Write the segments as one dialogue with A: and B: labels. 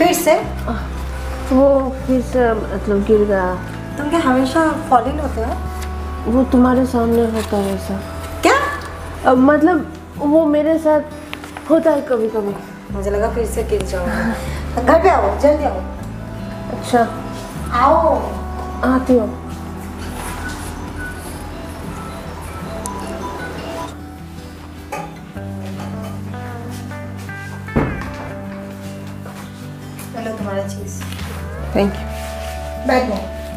A: फिर से?
B: वो फिर से मतलब गिर गया।
A: तुम क्या हमेशा फॉलिंग होते हो?
B: वो तुम्हारे सामने होता है ऐसा।
A: क्या?
B: मतलब वो मेरे साथ होता है कभी कभी।
A: मुझे लगा फिर से गिर जाओगे। घर पे आओ, जल्दी आओ।
B: अच्छा
A: आओ।
B: आती हो।
A: चलो तुम्हारा चीज।
B: Thank you.
A: बैठो।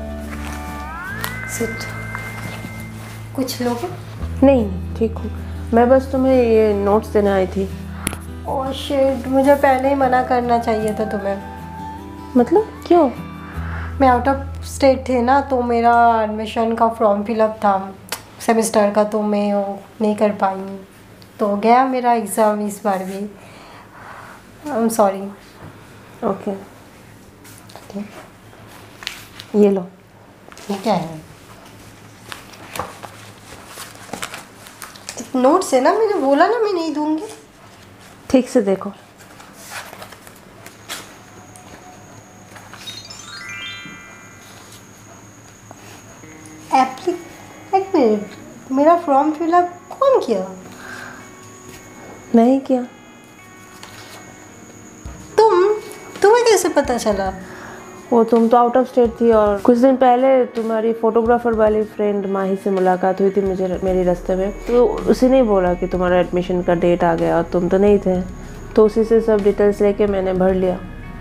A: सिट। कुछ लोगे?
B: नहीं ठीक हूँ, मैं बस तुम्हें ये नोट्स देने आई थी।
A: ओह शिट, मुझे पहले ही मना करना चाहिए था तुम्हें।
B: मतलब क्यों?
A: मैं आउट ऑफ स्टेट थे ना, तो मेरा एडमिशन का फॉर्म फिलअप था सेमेस्टर का, तो मैं वो नहीं कर पाई, तो गया मेरा एग्ज़ाम इस बार भी। I am sorry.
B: ओके ये लो।
A: ये क्या है? नोट्स है ना, मैंने बोला ना मैं नहीं दूंगी।
B: ठीक से देखो।
A: एक मिनट, मेरा फॉर्म फिलअप कौन किया?
B: नहीं किया।
A: तुम्हें कैसे पता चला?
B: वो तुम तो आउट ऑफ स्टेट थी और कुछ दिन पहले तुम्हारी फोटोग्राफर वाली फ्रेंड माही से मुलाकात हुई थी मेरी रास्ते में, तो उसी ने बोला कि तुम्हारा एडमिशन का डेट आ गया और तुम तो नहीं थे, तो उसी से सब डिटेल्स लेके मैंने भर लिया।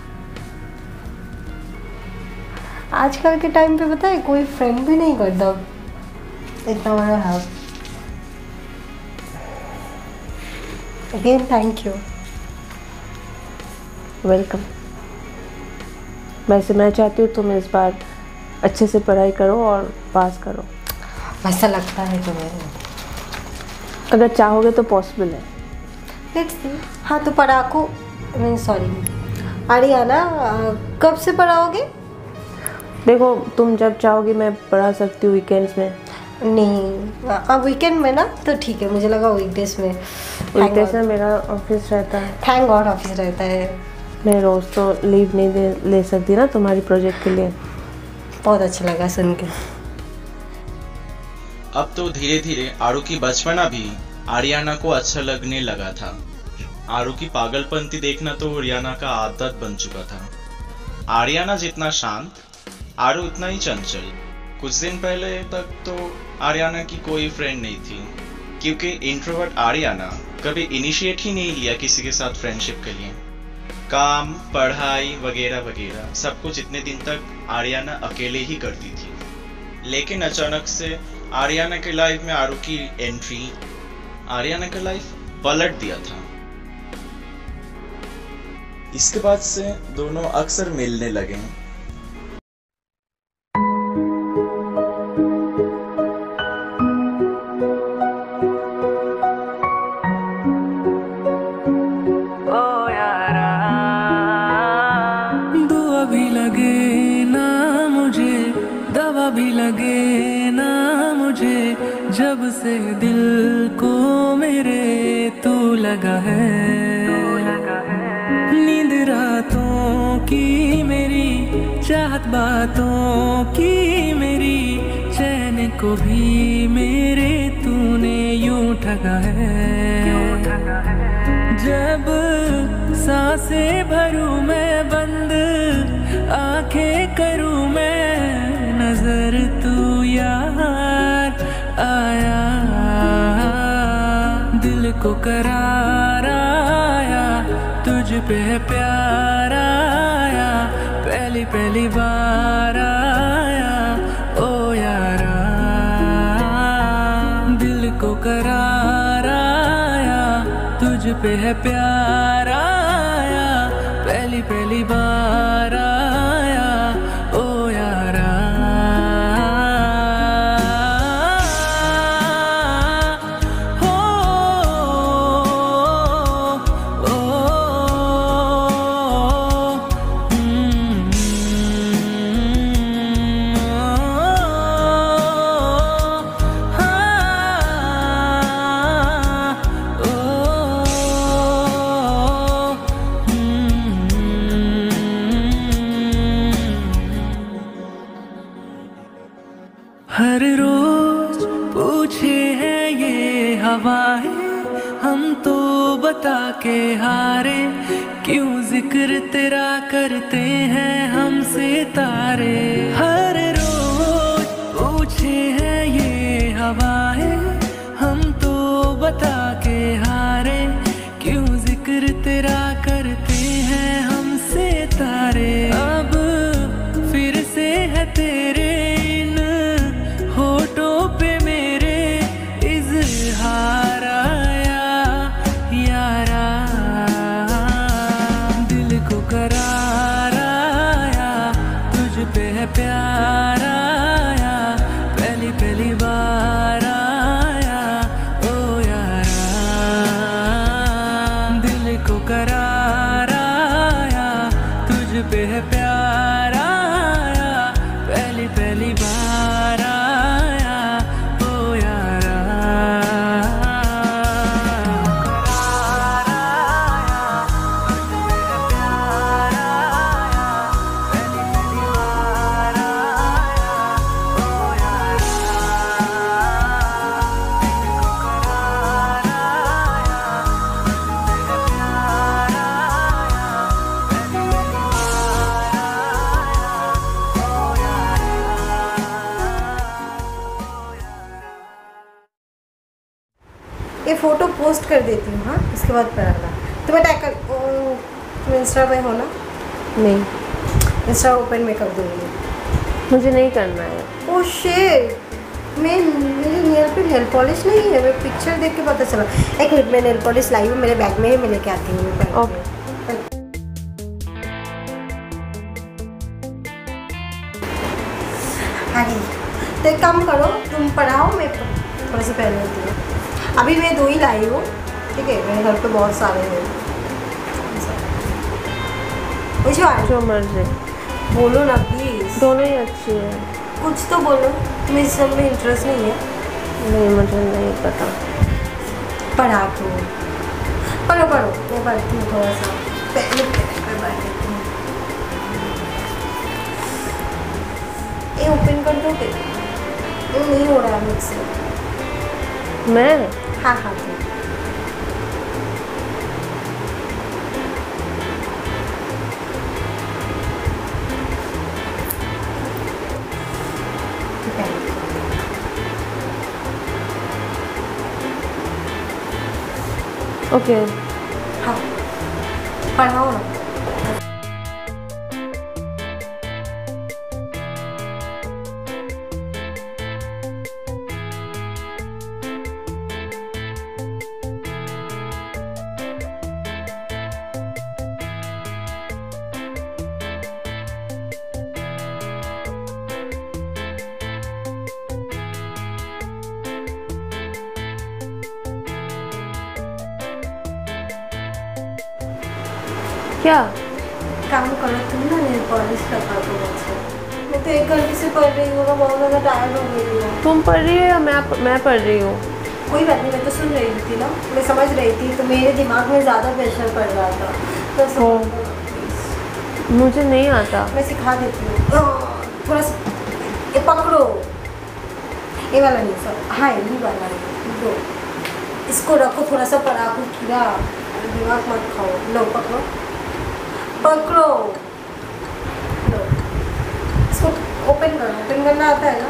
A: आजकल के टाइम पे पता है कोई फ्रेंड भी नहीं करता इतना बड़ा help. Again thank you.
B: Welcome. वैसे मैं चाहती हूँ तुम इस बार अच्छे से पढ़ाई करो और पास करो।
A: ऐसा लगता है तुम्हें?
B: अगर चाहोगे तो पॉसिबल है।
A: Let's see. हाँ तो पढ़ाको, सॉरी आरियाना, कब से पढ़ाओगे?
B: देखो तुम जब चाहोगी मैं पढ़ा सकती हूँ वीकेंड्स में।
A: नहीं अब वीकेंड में ना, तो ठीक है, मुझे लगा वीकडेज में।
B: वीकडेज में मेरा ऑफिस रहता है।
A: थैंक गॉड ऑफिस रहता है।
B: मैं रोज़ तो लीव नहीं ले सकती ना तुम्हारी प्रोजेक्ट के लिए।
A: बहुत अच्छा लगा सुन के।
C: अब तो धीरे धीरे आरू की बचपना भी आरियाना को अच्छा लगने लगा था। आरू की पागलपंती देखना तो रियाना का आदत बन चुका था। आरियाना जितना शांत, आरू उतना ही चंचल। कुछ दिन पहले तक तो आरियाना की कोई फ्रेंड नहीं थी, क्योंकि इंट्रोवर्ट आरियाना कभी इनिशिएट ही नहीं लिया किसी के साथ फ्रेंडशिप के लिए। काम, पढ़ाई वगैरह वगैरह सब कुछ इतने दिन तक आरियाना अकेले ही करती थी। लेकिन अचानक से आरियाना के लाइफ में आरू की एंट्री आरियाना का लाइफ पलट दिया था। इसके बाद से दोनों अक्सर मिलने लगे।
D: भी लगे ना मुझे, जब से दिल को मेरे तू लगा है। नींद रातों की मेरी, चाहत बातों की मेरी, चैन को भी मेरे तूने यूं ठगा है। जब सांसें भरूं मैं बंद, आंखें करूं मैं नजर, तू यार आया, दिल को करार आया, तुझ पे प्यार आया, पहली पहली बार आया ओ यारा। दिल को करार आया, तुझ पे है प्यार आया, पहली पहली बार आया ओ यारा। हवाएं हम तो बता के हारे, क्यों जिक्र तेरा करते हैं हम सितारे। हर रोज पूछे हैं ये हवाएं हम तो बता के हारे, क्यों जिक्र तेरा करते हैं हम सितारे। अब फिर से है तेरे इन होठों पे मेरे इज़हार आया यारा, दिल को करार आया, तुझ पे है प्यार आया, पहली पहली बार आया ओ यारा, दिल को करार आया, तुझ पे है प्यार आया, पहली पहली बार आया ओ यारा।
A: ये फ़ोटो पोस्ट कर देती हूँ, हाँ उसके बाद पढ़ाना। तुम्हें टैग कर, तुम इंस्टा में हो ना?
B: नहीं,
A: इंस्टा ओपन में कर दूँगी।
B: मुझे नहीं करना है।
A: ओह शिट, मेरे नेल पे नेल पॉलिश नहीं है, मैं पिक्चर देख के पता चला। एक मिनट, मैं नेल पॉलिश लाई हूँ मेरे बैग में ही, मैं लेके आती हूँ।
B: ओके।
A: आगे तो एक काम करो, तुम पढ़ाओ, मैं थोड़ा सा पहले होती हूँ। अभी मैं 2 ही लाई हूँ, ठीक है, मेरे घर पे बहुत सारे हैं।
B: जो मर्जी
A: बोलो ना प्लीज़।
B: दोनों ही अच्छी है।
A: कुछ तो बोलो, तुम्हें इस सब में इंटरेस्ट नहीं है?
B: नहीं, मुझे नहीं पता।
A: पढ़ा तो पढ़ो पढ़ो, मैं पढ़ती हूँ थोड़ा सा, पहले मैं पढ़ लेती हूँ। ये ओपन कर दो कि नहीं हो रहा है मुझसे।
B: मैं
A: हाँ हाँ तुम
B: ओके।
A: हाँ पढ़ाओ ना।
B: क्या
A: काम करो तुम ना, नेल पॉलिश लगा दो मुझसे। मैं तो 1 घंटे से पढ़ रही हूँ ना, बहुत ज़्यादा टायर्ड हो गई हूँ।
B: तुम पढ़ रही हो या मैं पढ़ रही हूँ?
A: कोई बात नहीं, मैं तो सुन रही थी ना, मैं समझ रही थी, तो मेरे दिमाग में ज़्यादा प्रेशर पड़ रहा था, तो समझ लो प्लीज़।
B: मुझे नहीं आता।
A: मैं सिखा देती हूँ। थोड़ा सा ये पकड़ो, ये वाला नहीं सर, हाँ ये वाला दो, इसको रखो, थोड़ा सा पराठू खीरा, दिमाग मत खाओ। लो पकड़ो पकड़ो, लो इसको ओपन करो। ओपन करना आता है ना?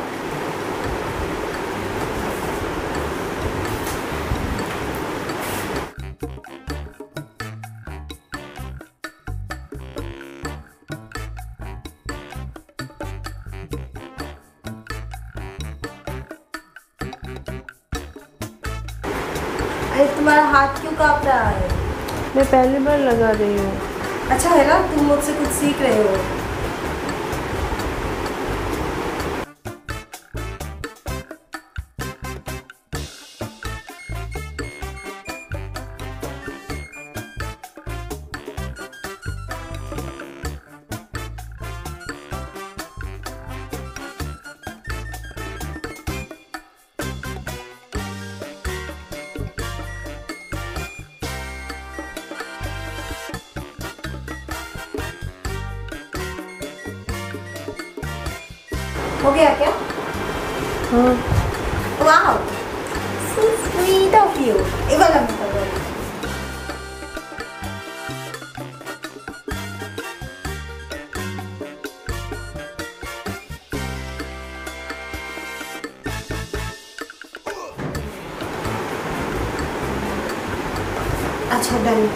A: अरे तुम्हारा हाथ क्यों काँप रहा है?
B: मैं पहली बार लगा रही हूँ।
A: अच्छा है ना, तुम मुझसे कुछ सीख रहे हो। हो गया क्या?
B: हाँ।
A: वाह, so sweet of you. Cute, ये वाला मेकअप है। अच्छा डन।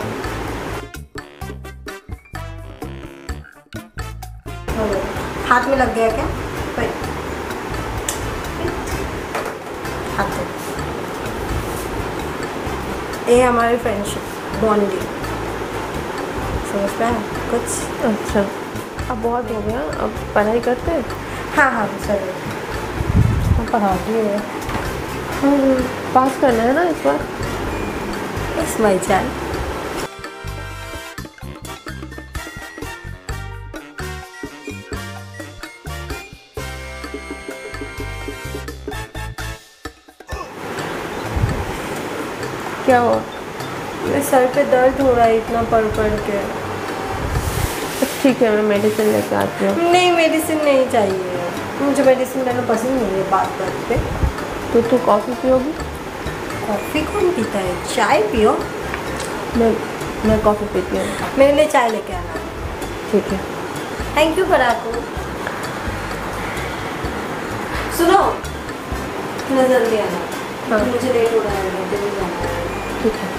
A: हाथ में लग गया क्या? हाथ ये हमारी फ्रेंडशिप बॉन्डिंग समझ पाए कुछ।
B: अच्छा, अब बहुत हो गया, अब पढ़ाई करते हैं।
A: हाँ सर हम पढ़ाती है।
B: पास करना है ना इस बार।
A: It's my child.
B: क्या हुआ?
A: मेरे सर पे दर्द हो रहा है इतना पढ़ के।
B: ठीक है, मैं मेडिसिन लेके आती हूँ।
A: नहीं मेडिसिन नहीं चाहिए, मुझे मेडिसिन लेना पसंद नहीं है बात पे।
B: तो तू कॉफ़ी पियोगी?
A: कॉफ़ी कौन पीता है? चाय पियो।
B: मैं कॉफ़ी पीती हूँ।
A: मेरे लिए चाय लेके आना।
B: ठीक है।
A: थैंक यू पराको। सुनो, इतना जल्दी आना।
B: हाँ।
A: मुझे लेट हो रहा है, मुझे जाना है।
B: ठीक है।